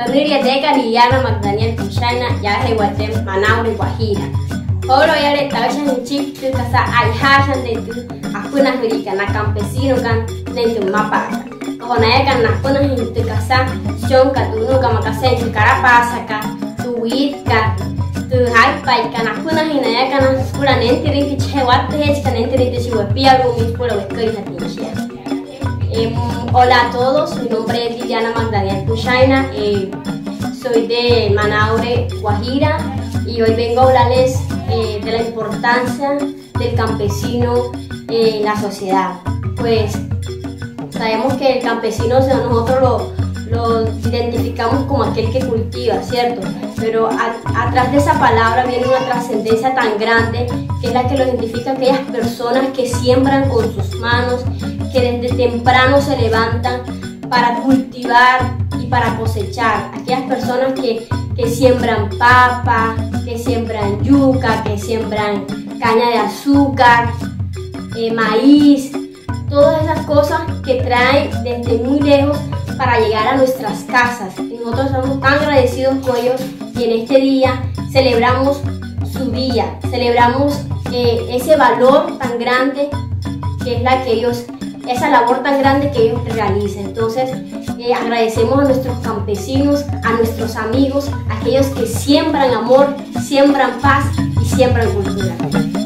Familia Teca Liliana Magdaniel Pushayna Yahe Guatem Manaure Guajira. Oro yare taushan en chip tu casa ay hashan de tu akuna hurika na campesino kan nentu mapaka. Kohonaya kan nakuna en tu casa shon ka tu no kama casa en tu carapasa ka tu wit ka tu haipai kan nakuna hinaya kan pura nentirin ki chewat hech kan nentirin tu shiwapia rumi pura wekai hatinchia. Hola a todos, mi nombre es Liliana Magdaniel Pushayna, soy de Manaure, Guajira, y hoy vengo a hablarles de la importancia del campesino en la sociedad. Pues sabemos que el campesino, nosotros lo identificamos como aquel que cultiva, ¿cierto? Pero atrás de esa palabra viene una trascendencia tan grande que es la que lo identifica a aquellas personas que siembran con sus manos, que desde temprano se levantan para cultivar y para cosechar. Aquellas personas que siembran papa, que siembran yuca, que siembran caña de azúcar, maíz, todas esas cosas que traen desde muy lejos para llegar a nuestras casas. Y nosotros estamos tan agradecidos con ellos y en este día celebramos su día, celebramos ese valor tan grande que es la que ellos, esa labor tan grande que ellos realizan. Entonces agradecemos a nuestros campesinos, a nuestros amigos, a aquellos que siembran amor, siembran paz y siembran cultura.